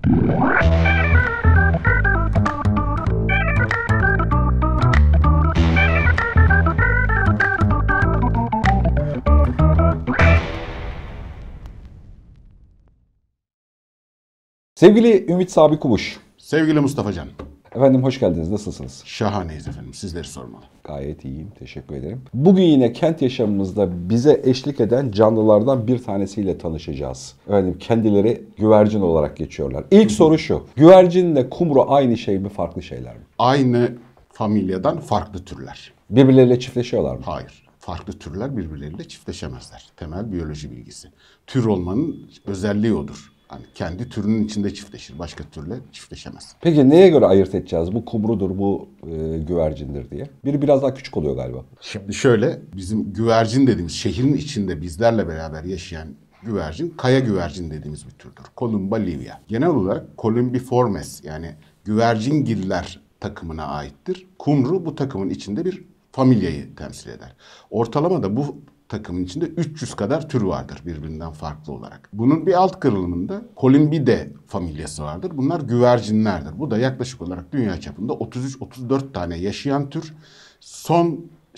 Sevgili Ümit Sabi Kubuş. Sevgili Mustafa Can. Efendim hoş geldiniz. Nasılsınız? Şahaneyiz efendim. Sizleri sormalı. Gayet iyiyim. Teşekkür ederim. Bugün yine kent yaşamımızda bize eşlik eden canlılardan bir tanesiyle tanışacağız. Efendim kendileri güvercin olarak geçiyorlar. İlk soru şu. Güvercinle kumru aynı şey mi, farklı şeyler mi? Aynı familyadan farklı türler. Birbirleriyle çiftleşiyorlar mı? Hayır. Farklı türler birbirleriyle çiftleşemezler. Temel biyoloji bilgisi. Tür olmanın özelliği odur. Yani kendi türünün içinde çiftleşir. Başka türle çiftleşemez. Peki neye göre ayırt edeceğiz? Bu kumrudur, bu güvercindir diye. Biri biraz daha küçük oluyor galiba. Şimdi şöyle, bizim güvercin dediğimiz şehrin içinde bizlerle beraber yaşayan güvercin, kaya güvercin dediğimiz bir türdür. Columba livia. Genel olarak Columbiformes yani güvercingiller takımına aittir. Kumru bu takımın içinde bir familyayı temsil eder. Ortalamada bu takımın içinde 300 kadar tür vardır birbirinden farklı olarak. Bunun bir alt kırılımında Columbidae familyası vardır. Bunlar güvercinlerdir. Bu da yaklaşık olarak dünya çapında 33-34 tane yaşayan tür. Son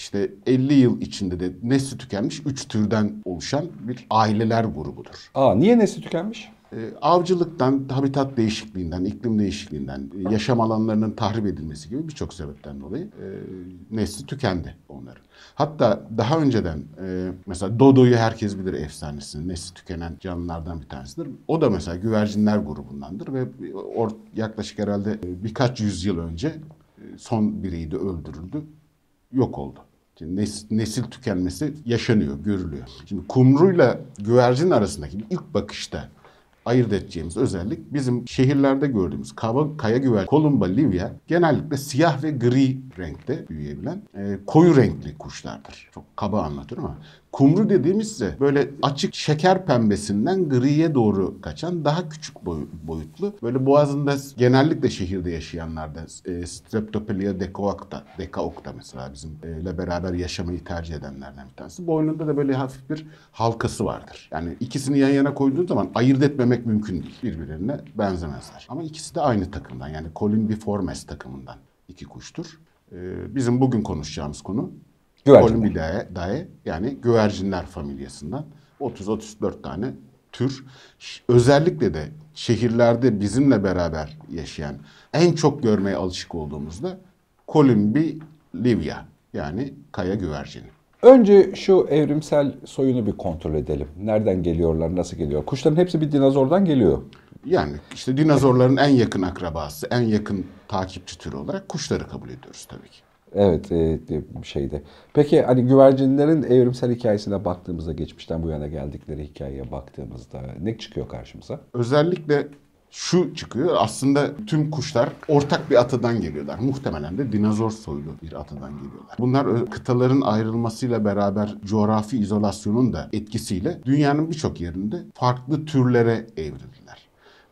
50 yıl içinde de nesli tükenmiş 3 türden oluşan bir aileler grubudur. Niye nesli tükenmiş? Avcılıktan, habitat değişikliğinden, iklim değişikliğinden, yaşam alanlarının tahrip edilmesi gibi birçok sebepten dolayı nesli tükendi onların. Hatta daha önceden mesela Dodo'yu herkes bilir, efsanesini. Nesli tükenen canlılardan bir tanesidir. O da mesela güvercinler grubundandır ve yaklaşık herhalde birkaç yüzyıl önce son biriydi, de öldürüldü, yok oldu. Şimdi nesil tükenmesi yaşanıyor, görülüyor. Şimdi kumruyla güvercin arasındaki ilk bakışta ayırt edeceğimiz özellik bizim şehirlerde gördüğümüz kaya güvercin Columba livia genellikle siyah ve gri renkte büyüyebilen koyu renkli kuşlardır. Çok kaba anlatıyorum ama kumru dediğimizse böyle açık şeker pembesinden griye doğru kaçan daha küçük boyutlu. Böyle boğazında genellikle şehirde yaşayanlarda Streptopelia decaocta mesela bizimle beraber yaşamayı tercih edenlerden bir tanesi. Boynunda da böyle hafif bir halkası vardır. Yani ikisini yan yana koyduğun zaman ayırt etmemek mümkün değil. Birbirlerine benzemezler. Ama ikisi de aynı takımdan yani Columbiformes takımından iki kuştur. Bizim bugün konuşacağımız konu Columbidae yani güvercinler familyasından 30-34 tane tür. Özellikle de şehirlerde bizimle beraber yaşayan en çok görmeye alışık olduğumuzda Columbi livia yani kaya güvercini. Önce şu evrimsel soyunu bir kontrol edelim. Nereden geliyorlar, nasıl geliyor? Kuşların hepsi bir dinozordan geliyor. Yani dinozorların en yakın akrabası, en yakın takipçi türü olarak kuşları kabul ediyoruz tabii ki. Evet, şeyde. Peki hani güvercinlerin evrimsel hikayesine baktığımızda, geçmişten bu yana geldikleri hikayeye baktığımızda ne çıkıyor karşımıza? Özellikle şu çıkıyor. Aslında tüm kuşlar ortak bir atadan geliyorlar. Muhtemelen de dinozor soylu bir atadan geliyorlar. Bunlar kıtaların ayrılmasıyla beraber coğrafi izolasyonun da etkisiyle dünyanın birçok yerinde farklı türlere evrildiler.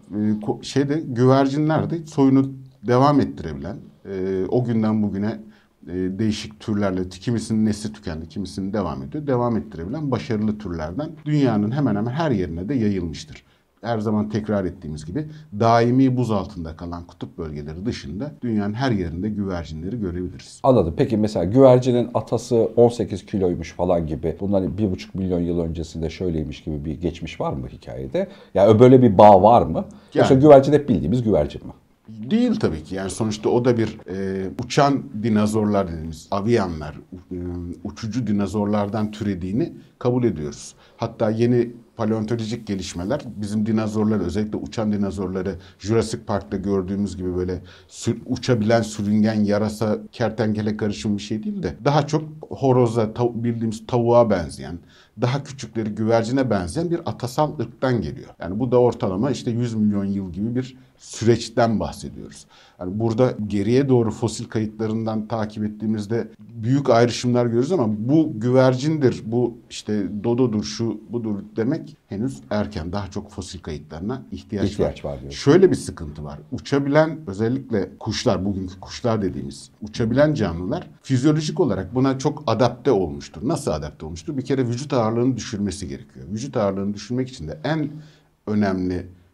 Güvercinler de soyunu devam ettirebilen, o günden bugüne değişik türlerle kimisinin nesli tükendi, kimisinin devam ediyor. Devam ettirebilen başarılı türlerden dünyanın hemen hemen her yerine de yayılmıştır. Her zaman tekrar ettiğimiz gibi daimi buz altında kalan kutup bölgeleri dışında dünyanın her yerinde güvercinleri görebiliriz. Anladım. Peki mesela güvercinin atası 18 kiloymuş falan gibi. Bundan 1,5 milyon yıl öncesinde şöyleymiş gibi bir geçmiş var mı hikayede? Yani böyle bir bağ var mı? Yoksa güvercin hep bildiğimiz güvercin mi? Değil tabii ki. Yani sonuçta o da bir uçan dinozorlar dediğimiz avianlar, uçucu dinozorlardan türediğini kabul ediyoruz. Hatta yeni paleontolojik gelişmeler bizim dinozorları, özellikle uçan dinozorları Jurassic Park'ta gördüğümüz gibi böyle uçabilen, sürüngen, yarasa, kertenkele karışımı bir şey değil de daha çok horoza, bildiğimiz tavuğa benzeyen, daha küçükleri güvercine benzeyen bir atasal ırktan geliyor. Yani bu da ortalama 100 milyon yıl gibi bir süreçten bahsediyoruz. Yani burada geriye doğru fosil kayıtlarından takip ettiğimizde büyük ayrışımlar görürüz ama bu güvercindir, bu dododur, şu budur demek henüz erken. Daha çok fosil kayıtlarına ihtiyaç var diyor. Şöyle bir sıkıntı var. Uçabilen, özellikle kuşlar, bugünkü kuşlar dediğimiz uçabilen canlılar fizyolojik olarak buna çok adapte olmuştur. Nasıl adapte olmuştur? Bir kere vücut ağırlığını düşürmesi gerekiyor. Vücut ağırlığını düşürmek için de en önemli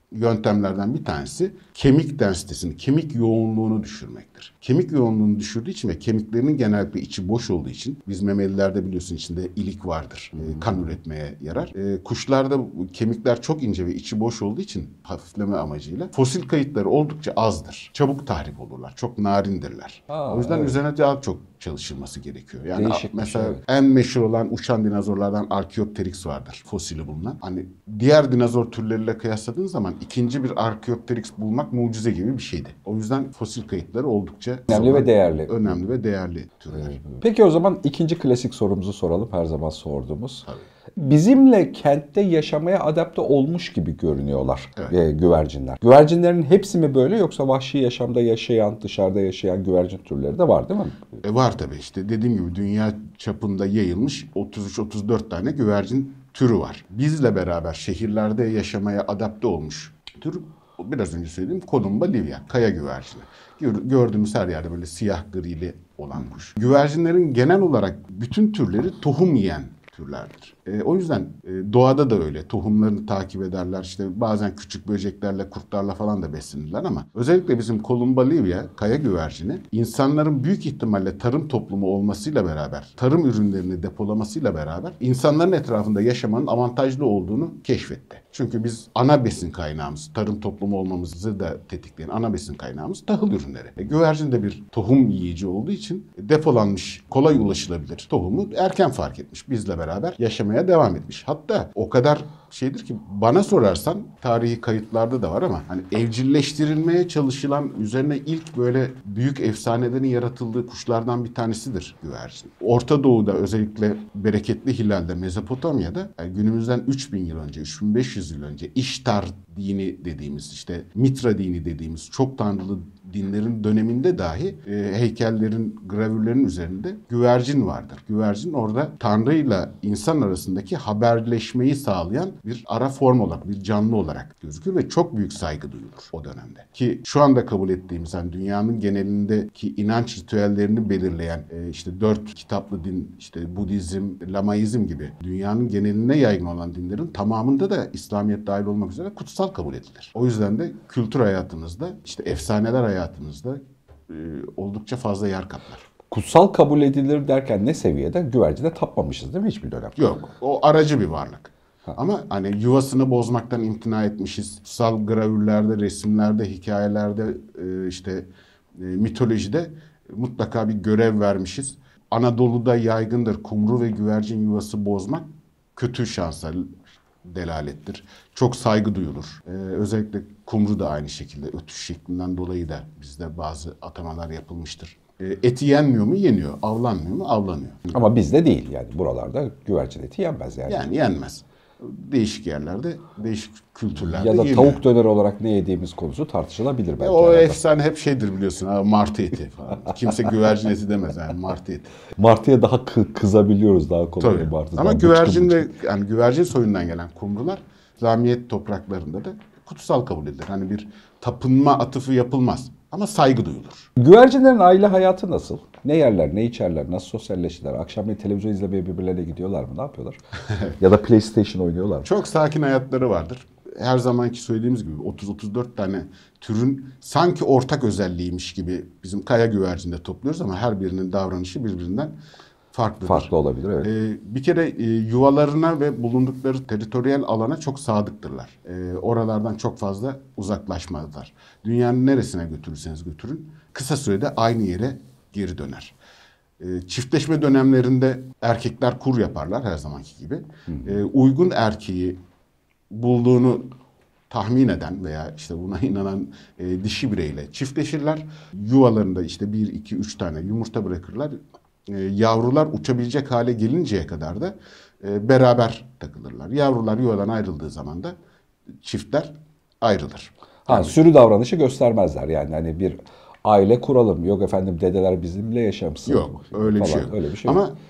yöntemlerden bir tanesi kemik densitesini, kemik yoğunluğunu düşürmektir. Kemik yoğunluğunu düşürdüğü için ve kemiklerinin genellikle içi boş olduğu için, biz memelilerde biliyorsun içinde ilik vardır, kan üretmeye yarar. Kuşlarda kemikler çok ince ve içi boş olduğu için hafifleme amacıyla fosil kayıtları oldukça azdır. Çabuk tahrip olurlar, çok narindirler. O yüzden üzerine daha çok çalışılması gerekiyor. Yani Değişik mesela bir şey, evet. en meşhur olan uçan dinozorlardan Archaeopteryx vardır, fosili bulunan. Hani diğer dinozor türleriyle kıyasladığın zaman ikinci bir Archaeopteryx bulmak mucize gibi bir şeydi. O yüzden fosil kayıtları oldukça Önemli ve değerli. Önemli ve değerli türler. Peki o zaman ikinci klasik sorumuzu soralım. Her zaman sorduğumuz. Tabii. Bizimle kentte yaşamaya adapte olmuş gibi görünüyorlar güvercinler. Güvercinlerin hepsi mi böyle, yoksa vahşi yaşamda yaşayan, dışarıda yaşayan güvercin türleri de var değil mi? Var tabii, işte dediğim gibi dünya çapında yayılmış 33-34 tane güvercin türü var. Bizle beraber şehirlerde yaşamaya adapte olmuş tür, biraz önce söylediğim Columba livia, kaya güvercini. Gördüğümüz her yerde böyle siyah grili olan kuş. Güvercinlerin genel olarak bütün türleri tohum yiyen türlerdir. O yüzden doğada da öyle. Tohumlarını takip ederler. İşte bazen küçük böceklerle, kurtlarla falan da beslenirler ama özellikle bizim Columba livia, kaya güvercini, insanların büyük ihtimalle tarım toplumu olmasıyla beraber, tarım ürünlerini depolamasıyla beraber insanların etrafında yaşamanın avantajlı olduğunu keşfetti. Çünkü biz ana besin kaynağımız, tarım toplumu olmamızı da tetikleyen ana besin kaynağımız tahıl ürünleri. Güvercin de bir tohum yiyici olduğu için depolanmış, kolay ulaşılabilir tohumu erken fark etmiş. Bizle beraber yaşamaya devam etmiş. Hatta o kadar şeydir ki, bana sorarsan tarihi kayıtlarda da var ama hani evcilleştirilmeye çalışılan, üzerine ilk böyle büyük efsanelerin yaratıldığı kuşlardan bir tanesidir güvercin. Orta Doğu'da, özellikle bereketli Hilal'de, Mezopotamya'da yani günümüzden 3000 yıl önce, 3500 yıl önce İştar dini dediğimiz, işte Mitra dini dediğimiz çok tanrılı dinlerin döneminde dahi heykellerin, gravürlerin üzerinde güvercin vardır. Güvercin orada Tanrı'yla insan arasındaki haberleşmeyi sağlayan bir ara form olarak, bir canlı olarak gözükür ve çok büyük saygı duyulur o dönemde. Ki şu anda kabul ettiğimiz, hani dünyanın genelindeki inanç ritüellerini belirleyen işte 4 kitaplı din, işte Budizm, Lamaizm gibi dünyanın geneline yaygın olan dinlerin tamamında da İslamiyet dahil olmak üzere kutsal kabul edilir. O yüzden de kültür hayatınızda, işte efsaneler hayatınızda oldukça fazla yer kaplar. Kutsal kabul edilir derken ne seviyede? Güvercine tapmamışız değil mi hiçbir dönem? Yok. O aracı bir varlık. Ama hani yuvasını bozmaktan imtina etmişiz. Kutsal gravürlerde, resimlerde, hikayelerde, işte mitolojide mutlaka bir görev vermişiz. Anadolu'da yaygındır. Kumru ve güvercin yuvası bozmak kötü şansa delalettir. Çok saygı duyulur. Özellikle kumru da aynı şekilde, ötüş şeklinden dolayı da bizde bazı atamalar yapılmıştır. Eti yenmiyor mu? Yeniyor. Avlanmıyor mu? Avlanıyor. Ama bizde değil yani. Buralarda güvercin eti yenmez yani. Yani yenmez. Değişik yerlerde, değişik kültürlerde Ya da yeniyor. tavuk döner olarak ne yediğimiz konusu tartışılabilir belki. O arada. efsane hep şeydir biliyorsun, ha, martı eti falan. Kimse güvercin eti demez, yani martı eti. Martıya daha kızabiliyoruz daha kolay. Tabii. Martıdan Ama bıçkın güvercin bıçkın. ve yani güvercin soyundan gelen kumrular İslamiyet topraklarında da kutsal kabul edilir. Hani bir tapınma atıfı yapılmaz ama saygı duyulur. Güvercinlerin aile hayatı nasıl? Ne yerler, ne içerler, nasıl sosyalleşirler? Akşamleyin televizyon izlemeye birbirlerine gidiyorlar mı? Ne yapıyorlar? Ya da PlayStation oynuyorlar mı? Çok sakin hayatları vardır. Her zamanki söylediğimiz gibi 30-34 tane türün sanki ortak özelliğiymiş gibi bizim kaya güvercinde topluyoruz ama her birinin davranışı birbirinden farklıdır. Farklı olabilir, evet. Bir kere yuvalarına ve bulundukları teritoriyel alana çok sadıktırlar. Oralardan çok fazla uzaklaşmazlar. Dünyanın neresine götürürseniz götürün kısa sürede aynı yere geri döner. Çiftleşme dönemlerinde erkekler kur yaparlar her zamanki gibi. Uygun erkeği bulduğunu tahmin eden veya işte buna inanan dişi bireyle çiftleşirler. Yuvalarında işte 1, 2, 3 tane yumurta bırakırlar. Yavrular uçabilecek hale gelinceye kadar da beraber takılırlar. Yavrular yuvadan ayrıldığı zaman da çiftler ayrılır. Sürü davranışı göstermezler yani, hani bir aile kuralım. Yok efendim dedeler bizimle yaşamışsın. Yok, öyle bir falan. şey yok. Öyle bir şey Ama yok.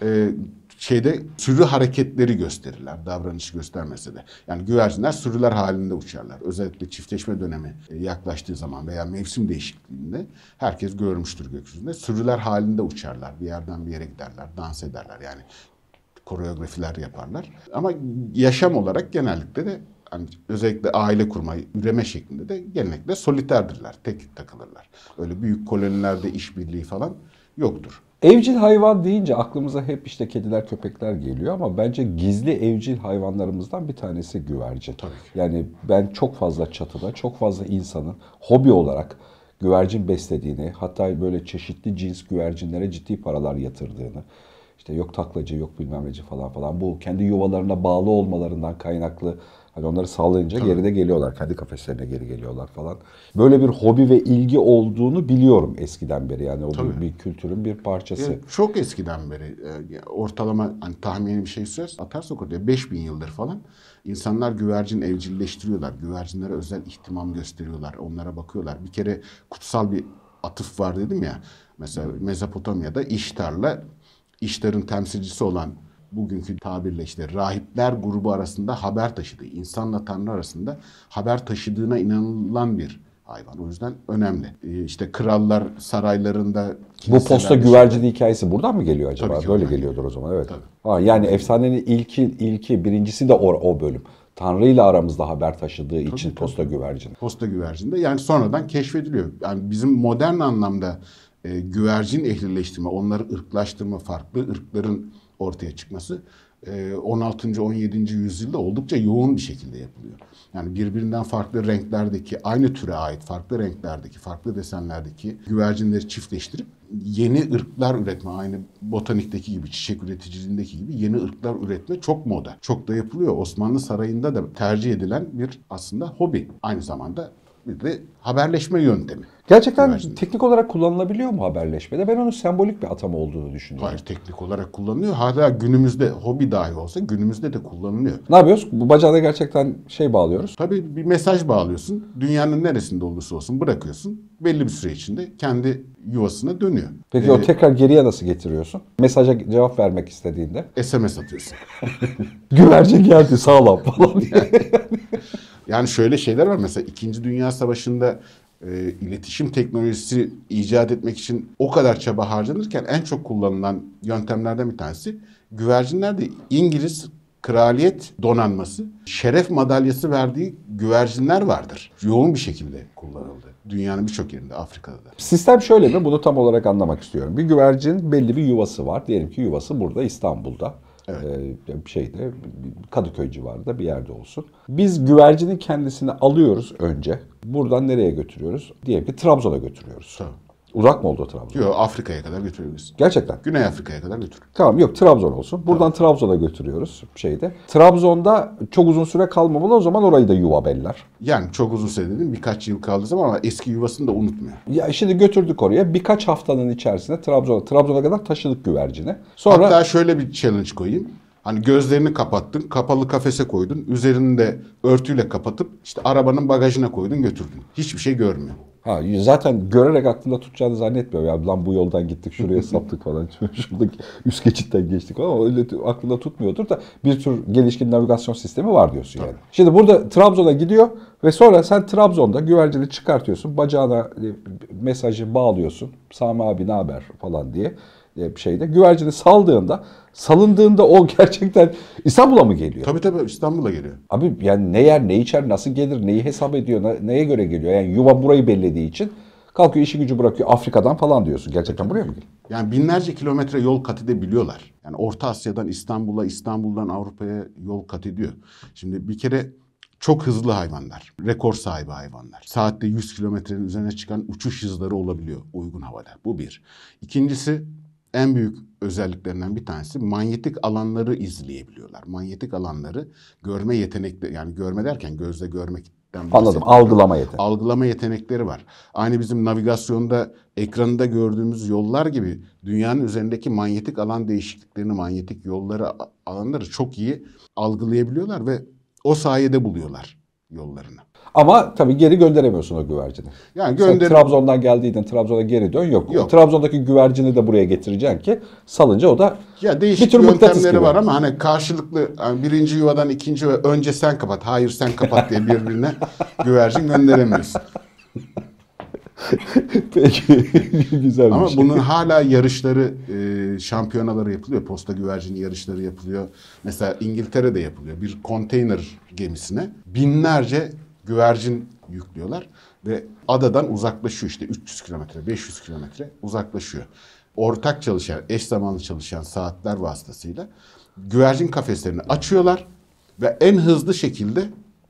sürü hareketleri gösterirler, davranış göstermese de. Yani güvercinler sürüler halinde uçarlar. Özellikle çiftleşme dönemi yaklaştığı zaman veya mevsim değişikliğinde herkes görmüştür gökyüzünde. Sürüler halinde uçarlar, bir yerden bir yere giderler, dans ederler yani koreografiler yaparlar. Ama yaşam olarak genellikle de hani özellikle aile kurma, üreme şeklinde de genellikle soliterdirler, tek takılırlar. Öyle büyük kolonilerde işbirliği falan yoktur. Evcil hayvan deyince aklımıza hep işte kediler, köpekler geliyor ama bence gizli evcil hayvanlarımızdan bir tanesi güvercin. Tabii ki. Yani ben çok fazla çatıda, çok fazla insanın hobi olarak güvercin beslediğini, hatta böyle çeşitli cins güvercinlere ciddi paralar yatırdığını, işte yok taklacı, yok bilmem neci falan falan. Bu kendi yuvalarına bağlı olmalarından kaynaklı. Hani onları sağlayınca geri de geliyorlar. Kendi kafeslerine geri geliyorlar falan. Böyle bir hobi ve ilgi olduğunu biliyorum eskiden beri. Yani o bir kültürün bir parçası. Yani çok eskiden beri ortalama hani tahmini bir şey söz atarsak oraya 5000 yıldır falan insanlar güvercin evcilleştiriyorlar. Güvercinlere özel ihtimam gösteriyorlar. Onlara bakıyorlar. Bir kere kutsal bir atıf var dedim ya. Mesela Mezopotamya'da İştar'ın temsilcisi olan bugünkü tabirle işte rahipler grubu arasında haber taşıdığı, insanla Tanrı arasında haber taşıdığına inanılan bir hayvan. O yüzden önemli. İşte krallar saraylarında... Bu posta güvercin hikayesi buradan mı geliyor acaba? Tabii ki Böyle oradan geliyordur o zaman, evet. Tabii. Yani efsanenin ilki birincisi de o bölüm. Tanrı ile aramızda haber taşıdığı için posta güvercin. Posta güvercin de yani sonradan keşfediliyor. Yani bizim modern anlamda güvercin ehlileştirme, onları ırklaştırma, farklı ırkların ortaya çıkması 16. 17. yüzyılda oldukça yoğun bir şekilde yapılıyor. Yani birbirinden farklı renklerdeki, aynı türe ait farklı renklerdeki, farklı desenlerdeki güvercinleri çiftleştirip yeni ırklar üretme, aynı botanikteki gibi, çiçek üreticiliğindeki gibi yeni ırklar üretme çok moda. Çok da yapılıyor. Osmanlı Sarayı'nda da tercih edilen bir aslında hobi. Aynı zamanda bir de haberleşme yöntemi. Gerçekten Güvercin. teknik olarak kullanılabiliyor mu haberleşmede? Ben onun sembolik bir atama olduğunu düşünüyorum. Hayır, teknik olarak kullanılıyor. Hala günümüzde hobi dahi olsa günümüzde de kullanılıyor. Ne yapıyoruz? Bu bacağına gerçekten bağlıyoruz. Tabii bir mesaj bağlıyorsun. Dünyanın neresinde olursa olsun bırakıyorsun. Belli bir süre içinde kendi yuvasına dönüyor. Peki o tekrar geriye nasıl getiriyorsun? Mesaja cevap vermek istediğinde. SMS atıyorsun. Güvercin geldi sağlam falan diye. Yani şöyle şeyler var. Mesela 2. Dünya Savaşı'nda iletişim teknolojisi icat etmek için o kadar çaba harcanırken en çok kullanılan yöntemlerden bir tanesi güvercinlerde İngiliz kraliyet donanması şeref madalyası verdiği güvercinler vardır. Yoğun bir şekilde kullanıldı. Dünyanın birçok yerinde, Afrika'da da. Sistem şöyle mi? Bunu tam olarak anlamak istiyorum. Bir güvercin belli bir yuvası var. Diyelim ki yuvası burada İstanbul'da. Evet. Kadıköy civarında bir yerde olsun. Biz güvercinin kendisini alıyoruz önce. Buradan nereye götürüyoruz? Diyelim ki Trabzon'a götürüyoruz. Tabii. Uzak mı oldu Trabzon? Yok, Afrika'ya kadar götürebiliriz. Gerçekten. Güney Afrika'ya kadar götür. Tamam, yok Trabzon olsun. Buradan Trabzon'a götürüyoruz Trabzon'da çok uzun süre kalmamalı, o zaman orayı da yuva beller. Yani çok uzun süre dedim, birkaç yıl kaldığı zaman ama eski yuvasını da unutmuyor. Ya şimdi götürdük oraya, birkaç haftanın içerisinde Trabzon'a kadar taşıdık güvercini. Sonra Hatta şöyle bir challenge koyayım. Hani gözlerini kapattın, kapalı kafese koydun, üzerini de örtüyle kapatıp işte arabanın bagajına koydun, götürdün. Hiçbir şey görmüyor. Zaten görerek aklında tutacağını zannetmiyorum. Ya lan bu yoldan gittik, şuraya saptık falan. Şuradaki üst geçitten geçtik falan. Ama öyle aklında tutmuyordur da bir tür gelişkin navigasyon sistemi var diyorsun yani. Şimdi burada Trabzon'a gidiyor ve sonra sen Trabzon'da güvercini çıkartıyorsun. Bacağına mesajı bağlıyorsun. Sami abi ne haber falan diye güvercini salındığında o gerçekten İstanbul'a mı geliyor? Tabii İstanbul'a geliyor. Abi yani ne yer, ne içer, nasıl gelir, neyi hesap ediyor, neye göre geliyor? Yani yuva burayı bellediği için kalkıyor, işi gücü bırakıyor, Afrika'dan falan diyorsun. Gerçekten buraya mı geliyor? Yani binlerce kilometre yol kat edebiliyorlar. Yani Orta Asya'dan İstanbul'a, İstanbul'dan Avrupa'ya yol kat ediyor. Şimdi bir kere çok hızlı hayvanlar, rekor sahibi hayvanlar. Saatte 100 kilometrenin üzerine çıkan uçuş hızları olabiliyor uygun havada. Bu bir. İkincisi, en büyük özelliklerinden bir tanesi manyetik alanları izleyebiliyorlar. Manyetik alanları görme yetenekleri, yani görme derken gözle görmekten Anladım, algılama yeteneği. Algılama yetenekleri var. Aynı bizim navigasyonda ekranında gördüğümüz yollar gibi dünyanın üzerindeki manyetik alan değişikliklerini, manyetik alanları çok iyi algılayabiliyorlar ve o sayede buluyorlar yollarını. Ama tabii geri gönderemiyorsun o güvercini. Yani Sen Trabzon'dan geldiydin, Trabzon'a geri dön, yok. Trabzon'daki güvercini de buraya getireceksin ki salınca o da ya değişik bir tür yöntemleri var ama hani karşılıklı, yani birinci yuvadan ikinci yuva önce sen kapat, hayır sen kapat diye birbirine güvercin gönderemiyorsun. Peki güzel. Ama bunun hala yarışları şampiyonaları yapılıyor. Posta güvercini yarışları yapılıyor. Mesela İngiltere'de yapılıyor. Bir konteyner gemisine binlerce güvercin yüklüyorlar ve adadan uzaklaşıyor, işte 300 kilometre, 500 kilometre uzaklaşıyor. Ortak çalışan, eş zamanlı çalışan saatler vasıtasıyla güvercin kafeslerini açıyorlar ve en hızlı şekilde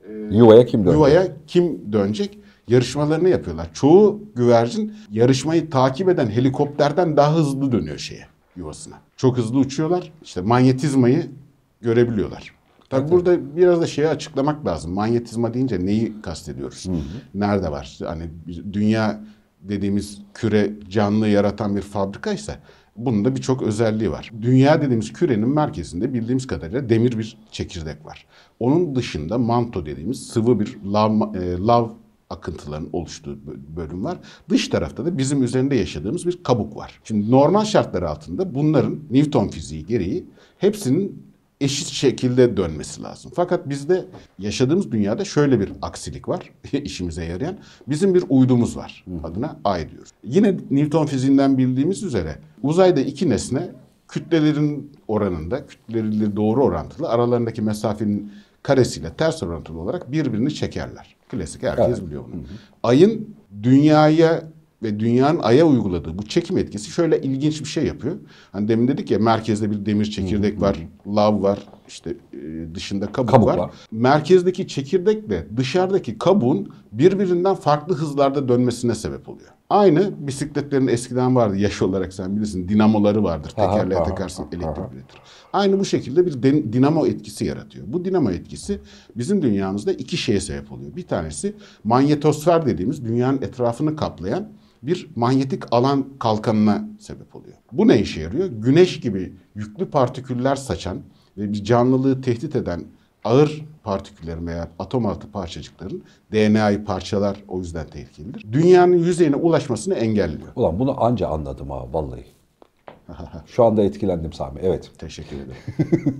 Yuvaya kim dönecek yarışmalarını yapıyorlar. Çoğu güvercin yarışmayı takip eden helikopterden daha hızlı dönüyor yuvasına. Çok hızlı uçuyorlar. İşte manyetizmayı görebiliyorlar. Tabii Evet. burada biraz da şeyi açıklamak lazım. Manyetizma deyince neyi kastediyoruz? Nerede var? Hani dünya dediğimiz küre canlı yaratan bir fabrikaysa bunun da birçok özelliği var. Dünya dediğimiz kürenin merkezinde bildiğimiz kadarıyla demir bir çekirdek var. Onun dışında manto dediğimiz sıvı bir lav akıntıların oluştuğu bölüm var. Dış tarafta da bizim üzerinde yaşadığımız bir kabuk var. Şimdi normal şartlar altında bunların Newton fiziği gereği hepsinin eşit şekilde dönmesi lazım. Fakat bizde yaşadığımız dünyada şöyle bir aksilik var işimize yarayan. Bizim bir uydumuz var. Adına Ay diyoruz. Yine Newton fiziğinden bildiğimiz üzere uzayda iki nesne kütlelerin oranında, kütleleriyle doğru orantılı, aralarındaki mesafenin karesiyle ters orantılı olarak birbirini çekerler. Klasik, herkes biliyor bunu. Ayın dünyaya ve dünyanın Ay'a uyguladığı bu çekim etkisi şöyle ilginç bir şey yapıyor. Hani demin dedik ya, merkezde bir demir çekirdek var, lav var, işte dışında kabuk var. Merkezdeki çekirdekle dışarıdaki kabuğun birbirinden farklı hızlarda dönmesine sebep oluyor. Aynı bisikletlerin eskiden vardı, yaş olarak sen bilirsin, dinamoları vardır. Tekerleğe takarsın, elektrik üretir. Aynı bu şekilde bir dinamo etkisi yaratıyor. Bu dinamo etkisi bizim dünyamızda iki şeye sebep oluyor. Bir tanesi manyetosfer dediğimiz dünyanın etrafını kaplayan bir manyetik alan kalkanına sebep oluyor. Bu ne işe yarıyor? Güneş gibi yüklü partiküller saçan ve bir canlılığı tehdit eden ağır partiküllerin veya atom altı parçacıkların, DNA'yı parçalar, o yüzden tehlikelidir, dünyanın yüzeyine ulaşmasını engelliyor. Ulan bunu anca anladım ha vallahi. Şu anda etkilendim Sami. Evet. Teşekkür ederim.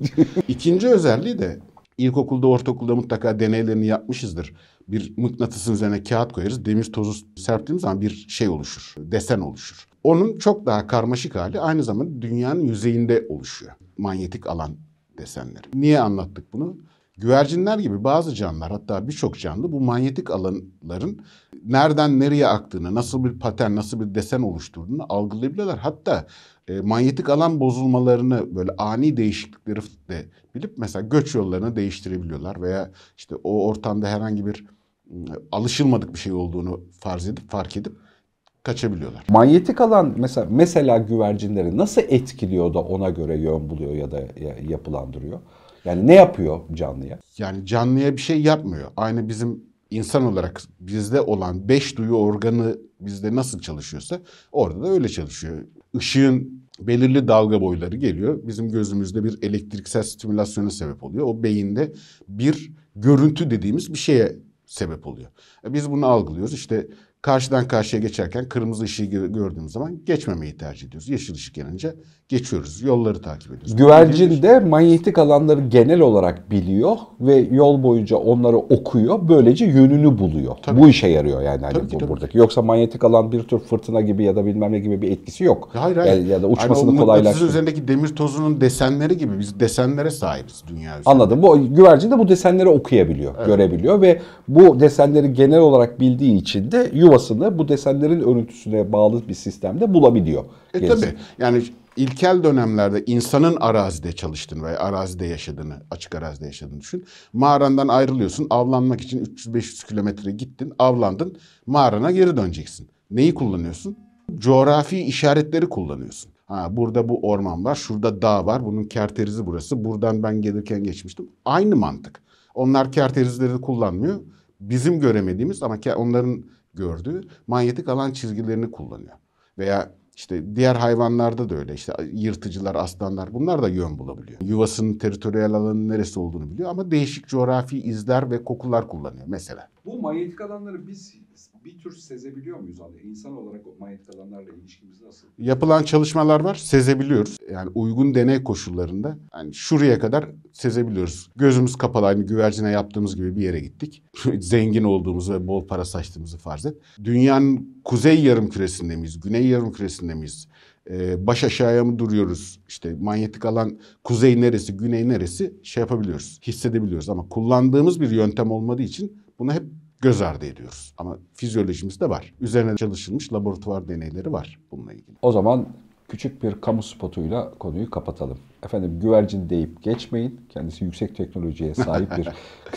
İkinci özelliği de ilkokulda, ortaokulda mutlaka deneylerini yapmışızdır. Bir mıknatısın üzerine kağıt koyarız. Demir tozu serptiğimiz zaman bir şey oluşur. Desen oluşur. Onun çok daha karmaşık hali aynı zamanda dünyanın yüzeyinde oluşuyor. Manyetik alan desenleri. Niye anlattık bunu? Güvercinler gibi bazı canlılar, hatta birçok canlı bu manyetik alanların nereden nereye aktığını, nasıl bir patern, nasıl bir desen oluşturduğunu algılayabiliyorlar. Hatta manyetik alan bozulmalarını, böyle ani değişiklikleri de bilip mesela göç yollarını değiştirebiliyorlar veya işte o ortamda herhangi bir alışılmadık bir şey olduğunu fark edip kaçabiliyorlar. Manyetik alan mesela güvercinleri nasıl etkiliyor da ona göre yön buluyor ya da yapılandırıyor? Yani ne yapıyor canlıya? Yani canlıya bir şey yapmıyor. Aynı bizim insan olarak bizde olan 5 duyu organı bizde nasıl çalışıyorsa orada da öyle çalışıyor. Işığın belirli dalga boyları geliyor. Bizim gözümüzde bir elektriksel stimülasyona sebep oluyor. O beyinde bir görüntü dediğimiz bir şeye sebep oluyor. Biz bunu algılıyoruz. İşte karşıdan karşıya geçerken kırmızı ışığı gördüğümüz zaman geçmemeyi tercih ediyoruz. Yeşil ışık yanınca geçiyoruz. Yolları takip ediyoruz. Güvercin de manyetik alanları genel olarak biliyor ve yol boyunca onları okuyor. Böylece yönünü buluyor. Tabii. Bu işe yarıyor yani Tabii. buradaki. Yoksa manyetik alan bir tür fırtına gibi ya da bilmem ne gibi bir etkisi yok. Hayır. Ya da uçmasını yani kolaylaştırıyor. üzerindeki demir tozunun desenleri gibi biz desenlere sahibiz dünya üzerinde. Anladım. Bu güvercin de bu desenleri okuyabiliyor, görebiliyor ve bu desenleri genel olarak bildiği için de yuvasını bu desenlerin örüntüsüne bağlı bir sistemde bulabiliyor. Tabii. Yani ilkel dönemlerde insanın arazide çalıştığını veya arazide yaşadığını, açık arazide yaşadığını düşün. Mağarandan ayrılıyorsun, avlanmak için 300-500 kilometre gittin, avlandın, mağarana geri döneceksin. Neyi kullanıyorsun? Coğrafi işaretleri kullanıyorsun. Burada bu orman var, şurada dağ var, bunun kerterizi burası, buradan ben gelirken geçmiştim. Aynı mantık. Onlar kerterizleri kullanmıyor. Bizim göremediğimiz ama onların gördüğü manyetik alan çizgilerini kullanıyor. Veya işte diğer hayvanlarda da öyle. İşte yırtıcılar, aslanlar, bunlar da yön bulabiliyor. Yuvasının teritoriyel alanının neresi olduğunu biliyor ama değişik coğrafi izler ve kokular kullanıyor mesela. Bu manyetik alanları biz bir tür sezebiliyor muyuz? İnsan olarak o manyetik alanlarla ilişkimiz nasıl? Yapılan çalışmalar var, sezebiliyoruz. Yani uygun deney koşullarında yani şuraya kadar sezebiliyoruz. Gözümüz kapalı, aynı güvercine yaptığımız gibi bir yere gittik. Zengin olduğumuzu ve bol para saçtığımızı farz et. Dünyanın kuzey yarımküresinde miyiz, güney yarımküresinde miyiz? baş aşağıya mı duruyoruz? İşte manyetik alan kuzey neresi, güney neresi şey yapabiliyoruz, hissedebiliyoruz. Ama kullandığımız bir yöntem olmadığı için bunu hep göz ardı ediyoruz. Ama fizyolojimizde var. Üzerine çalışılmış laboratuvar deneyleri var bununla ilgili. O zaman küçük bir kamu spotuyla konuyu kapatalım. Efendim güvercin deyip geçmeyin. Kendisi yüksek teknolojiye sahip bir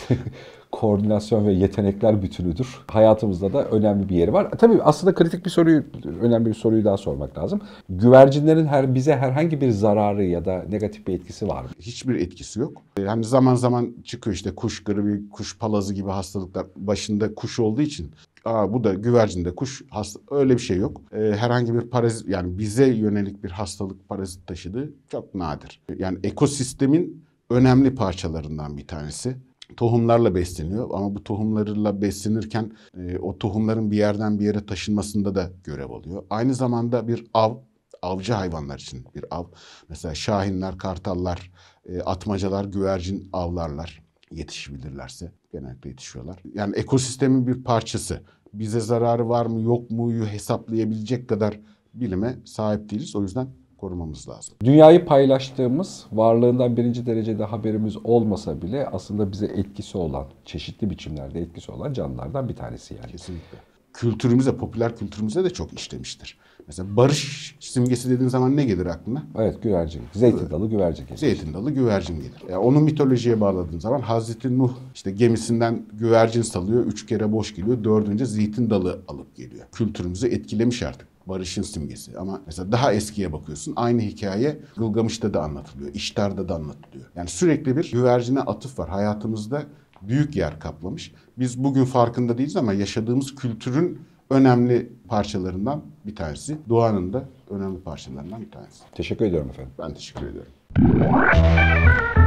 koordinasyon ve yetenekler bütünüdür. Hayatımızda da önemli bir yeri var. Tabii aslında kritik bir soruyu, önemli bir soruyu daha sormak lazım. Güvercinlerin bize herhangi bir zararı ya da negatif bir etkisi var mı? Hiçbir etkisi yok. Hani zaman zaman çıkıyor işte kuş gribi, kuş palazı gibi hastalıklar başında kuş olduğu için. Bu da güvercinde kuş öyle bir şey yok. Herhangi bir parazit yani bize yönelik bir hastalık parazit taşıdığı çok nadir. Yani ekosistemin önemli parçalarından bir tanesi. Tohumlarla besleniyor ama bu tohumlarla beslenirken o tohumların bir yerden bir yere taşınmasında da görev alıyor. Aynı zamanda bir avcı hayvanlar için bir av. Mesela şahinler, kartallar, atmacalar, güvercin avlarlar yetişebilirlerse. Genellikle yetişiyorlar. Yani ekosistemin bir parçası. Bize zararı var mı yok muyu hesaplayabilecek kadar bilime sahip değiliz. O yüzden korumamız lazım. Dünyayı paylaştığımız, varlığından birinci derecede haberimiz olmasa bile aslında bize etkisi olan, çeşitli biçimlerde etkisi olan canlılardan bir tanesi yani. Kesinlikle. Kültürümüze, popüler kültürümüze de çok işlemiştir. Mesela barış simgesi dediğin zaman ne gelir aklına? Evet, güvercin. Zeytin dalı güvercin gelir. Zeytin dalı güvercin gelir. Yani onu mitolojiye bağladığın zaman Hazreti Nuh işte gemisinden güvercin salıyor, 3 kere boş geliyor, 4. zeytin dalı alıp geliyor. Kültürümüzü etkilemiş artık. Barışın simgesi. Ama mesela daha eskiye bakıyorsun. Aynı hikaye Gılgamış'ta da anlatılıyor. İştar'da da anlatılıyor. Yani sürekli bir güvercine atıf var. Hayatımızda büyük yer kaplamış. Biz bugün farkında değiliz ama yaşadığımız kültürün önemli parçalarından bir tanesi. Doğanın da önemli parçalarından bir tanesi. Teşekkür ediyorum efendim. Ben teşekkür ediyorum.